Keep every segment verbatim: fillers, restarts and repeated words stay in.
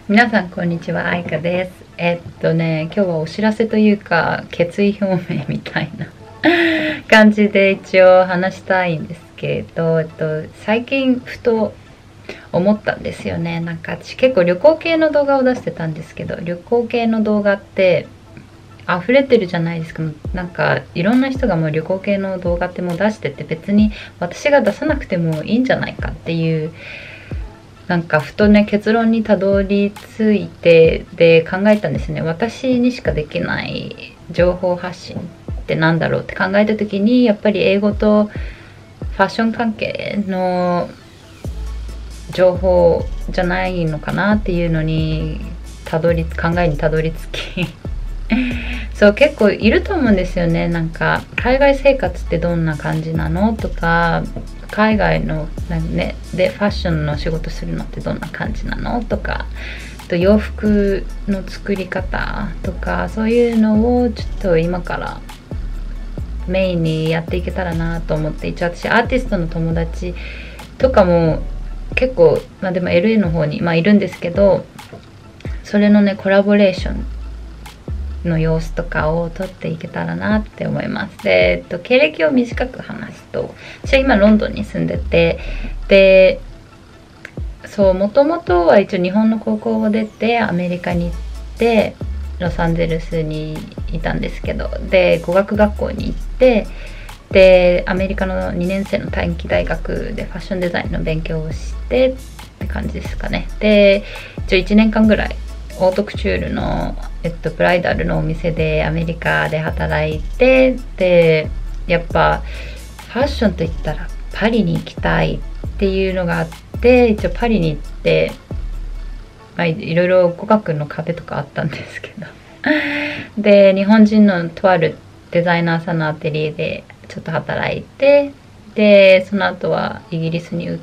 皆さんこんにちは、あいかです。えっとね、今日はお知らせというか決意表明みたいな感じで一応話したいんですけど、えっと、最近ふと思ったんですよね。なんか私結構旅行系の動画を出してたんですけど、旅行系の動画って溢れてるじゃないですか。なんかいろんな人がもう旅行系の動画ってもう出してて、別に私が出さなくてもいいんじゃないかっていう、なんかふとね結論にたどり着いて、で考えたんですね。私にしかできない情報発信ってなんだろうって考えた時に、やっぱり英語とファッション関係の情報じゃないのかなっていうのにたどり考えにたどり着きそう、結構いると思うんですよね。なんか海外生活ってどんな感じなのとか、海外のねでファッションの仕事するのってどんな感じなのとか、あと洋服の作り方とか、そういうのをちょっと今からメインにやっていけたらなと思って。一応私アーティストの友達とかも結構、まあでも エルエー の方に、まあ、いるんですけど、それのねコラボレーションの様子とかを撮っていけたらなって思います。で、えっと、経歴を短く話すと、私は今ロンドンに住んでて、でそう、もともとは一応日本の高校を出てアメリカに行ってロサンゼルスにいたんですけど、で語学学校に行って、でアメリカのにねん生の短期大学でファッションデザインの勉強をしてって感じですかね。で一応いちねんかんぐらいオートクチュールの、えっと、ブライダルのお店でアメリカで働いて、でやっぱファッションといったらパリに行きたいっていうのがあって、一応パリに行って、まあ、いろいろ語学の壁とかあったんですけどで日本人のとあるデザイナーさんのアトリエでちょっと働いて、でその後はイギリスに移って、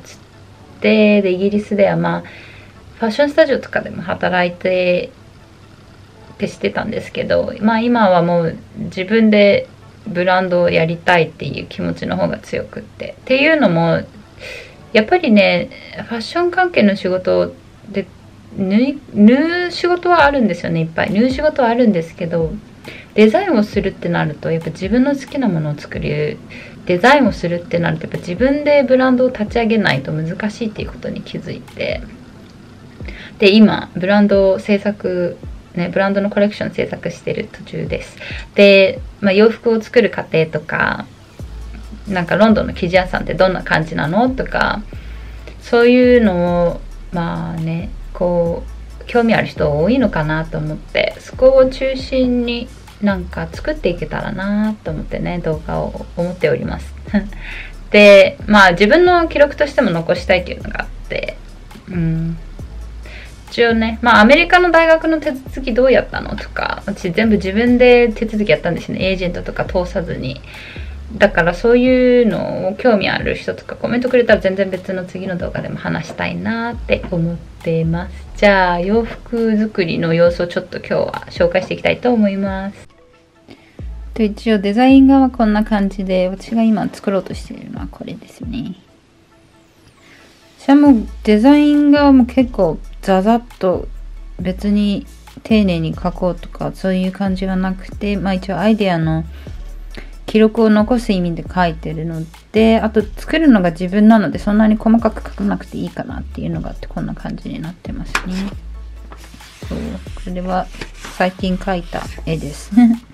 でイギリスではまあファッションスタジオとかでも働いてってしてたんですけど、まあ今はもう自分でブランドをやりたいっていう気持ちの方が強くって、っていうのもやっぱりね、ファッション関係の仕事で縫い縫う仕事はあるんですよね。いっぱい縫う仕事はあるんですけど、デザインをするってなるとやっぱ自分の好きなものを作る、デザインをするってなるとやっぱ自分でブランドを立ち上げないと難しいっていうことに気づいて、で今ブランド制作ね、ブランドのコレクション制作してる途中です。で、まあ、洋服を作る過程とか、なんかロンドンの生地屋さんってどんな感じなのとか、そういうのをまあねこう興味ある人多いのかなと思って、そこを中心になんか作っていけたらなと思ってね、動画を思っておりますでまあ自分の記録としても残したいっていうのがあって、うん一応ね、まあアメリカの大学の手続きどうやったのとか、私全部自分で手続きやったんですね。エージェントとか通さずに。だからそういうのを興味ある人とかコメントくれたら全然別の次の動画でも話したいなって思ってます。じゃあ洋服作りの様子をちょっと今日は紹介していきたいと思います。と一応デザイン画はこんな感じで、私が今作ろうとしているのはこれですね。私はもうデザイン画も結構ザザッと別に丁寧に書こうとかそういう感じはなくて、まあ一応アイデアの記録を残す意味で書いてるので、あと作るのが自分なのでそんなに細かく書かなくていいかなっていうのがあって、こんな感じになってますね。そう、これは最近描いた絵です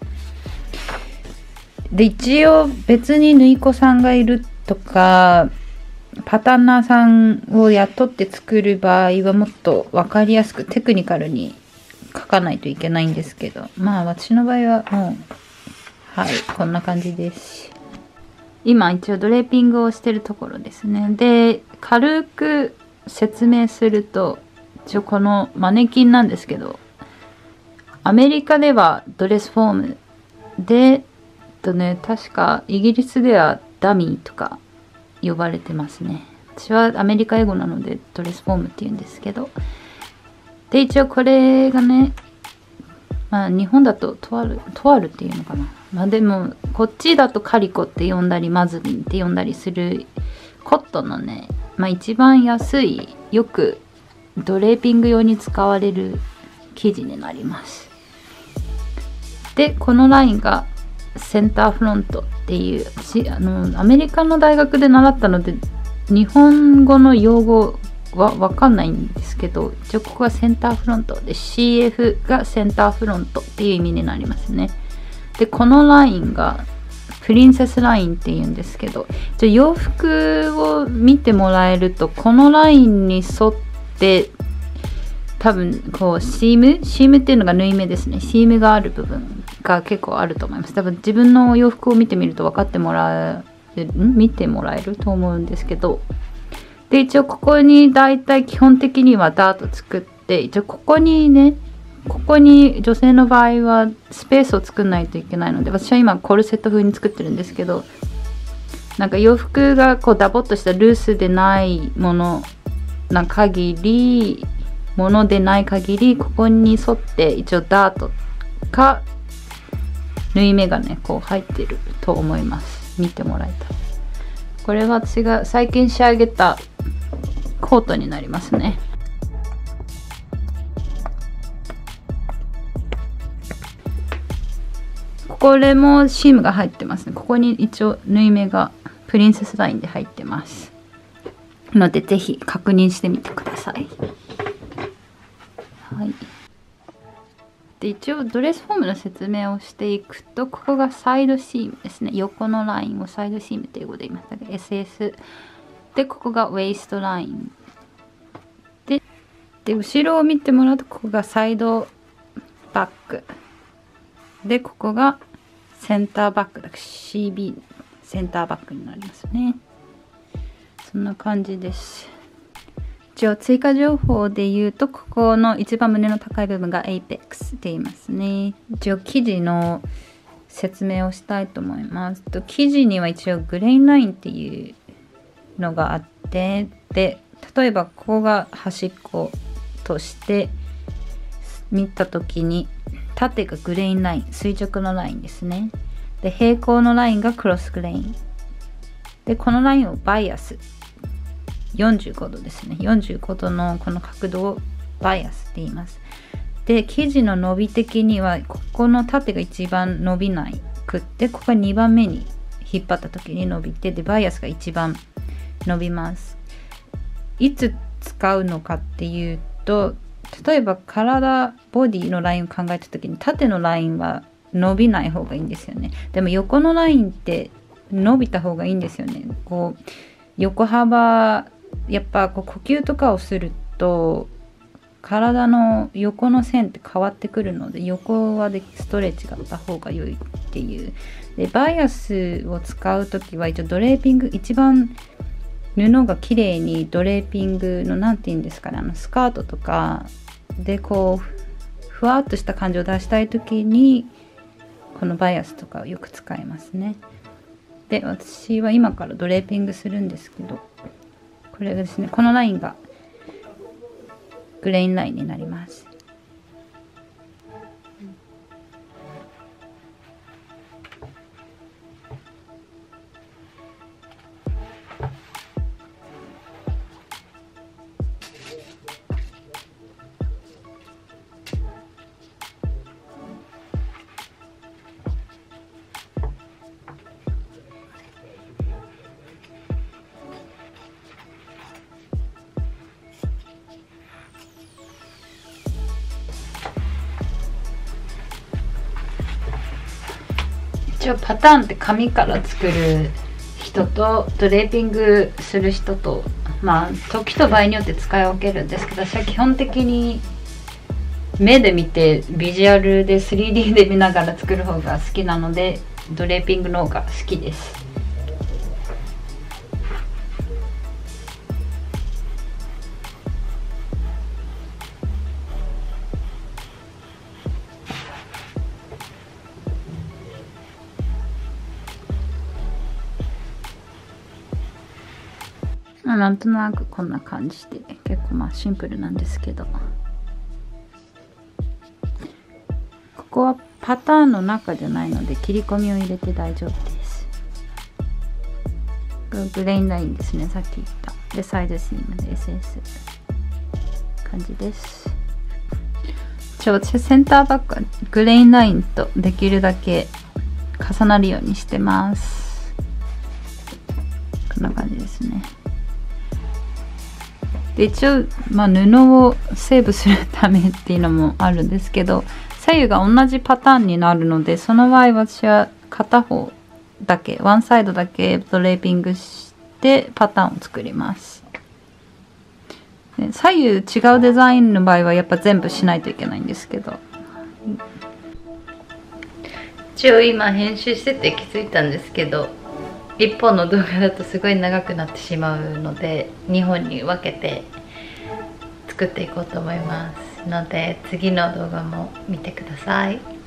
で一応別に縫い子さんがいるとかパタンナーさんを雇って作る場合はもっと分かりやすくテクニカルに書かないといけないんですけど、まあ私の場合はもうはいこんな感じです。今一応ドレーピングをしてるところですね。で軽く説明すると、一応このマネキンなんですけど、アメリカではドレスフォームで、えっとね確かイギリスではダミーとか呼ばれてますね。私はアメリカ英語なのでドレスフォームって言うんですけど、で一応これがね、まあ日本だととあるとあるっていうのかな、まあでもこっちだとカリコって呼んだりマズリンって呼んだりするコットンのね、まあ一番安いよくドレーピング用に使われる生地になります。でこのラインがセンターフロントっていうあのアメリカの大学で習ったので日本語の用語は分かんないんですけど、一応ここがセンターフロントで シーエフ がセンターフロントっていう意味になりますね。でこのラインがプリンセスラインっていうんですけど、じゃ洋服を見てもらえるとこのラインに沿って多分こうシームシームっていうのが縫い目ですね。シームがある部分が結構あると思います。多分自分の洋服を見てみると分かってもらえる見てもらえると思うんですけど、で一応ここにだいたい基本的にはダート作って、一応ここにねここに女性の場合はスペースを作んないといけないので、私は今コルセット風に作ってるんですけど、なんか洋服がこうダボっとしたルースでないものな限りものでない限りここに沿って一応ダートか縫い目がねこう入ってると思います。見てもらえたら。これは私が最近仕上げたコートになりますね。これもシームが入ってますね。ここに一応縫い目がプリンセスラインで入ってますので、ぜひ確認してみてください。はい、で一応ドレスフォームの説明をしていくと、ここがサイドシームですね。横のラインをサイドシームという語で言いましたけど エスエス で、ここがウェイストラインで、で後ろを見てもらうとここがサイドバックで、ここがセンターバックだから シービー センターバックになりますね。そんな感じです。一応追加情報で言うと、ここの一番胸の高い部分が エイペックス って言いますね。一応生地の説明をしたいと思います。と生地には一応グレインラインっていうのがあって、で例えばここが端っことして見た時に縦がグレインライン、垂直のラインですね。で平行のラインがクロスグレインで、このラインをバイアスよんじゅうごどですね。よんじゅうごどのこの角度をバイアスって言います。で生地の伸び的にはここの縦が一番伸びないくって、ここがにばんめに引っ張った時に伸びて、でバイアスが一番伸びます。いつ使うのかっていうと、例えば体ボディのラインを考えた時に縦のラインは伸びない方がいいんですよね。でも横のラインって伸びた方がいいんですよね。こう横幅やっぱこう呼吸とかをすると体の横の線って変わってくるので、横はでストレッチがあった方が良いっていう。でバイアスを使う時は一応ドレーピング、一番布が綺麗にドレーピングの何て言うんですかね、あのスカートとかでこうふわっとした感じを出したい時にこのバイアスとかをよく使いますね。で私は今からドレーピングするんですけど、これがですね、このラインがグレインラインになります。一応パターンって紙から作る人とドレーピングする人と、まあ時と場合によって使い分けるんですけど、私は基本的に目で見てビジュアルで スリーディー で見ながら作る方が好きなので、ドレーピングの方が好きです。まあ、なんとなくこんな感じで結構まあシンプルなんですけど、ここはパターンの中じゃないので切り込みを入れて大丈夫です。グレインラインですね、さっき言った。でサイドシームで エスエス感じです。じゃあ私センターバックはグレインラインとできるだけ重なるようにしてます。こんな感じですね。で一応、まあ、布をセーブするためっていうのもあるんですけど、左右が同じパターンになるので、その場合私は片方だけワンサイドだけドレーピングしてパターンを作ります。左右違うデザインの場合はやっぱ全部しないといけないんですけど、一応今編集してて気づいたんですけど、いっぽんの動画だとすごい長くなってしまうのでにほんに分けて作っていこうと思いますので、次の動画も見てください。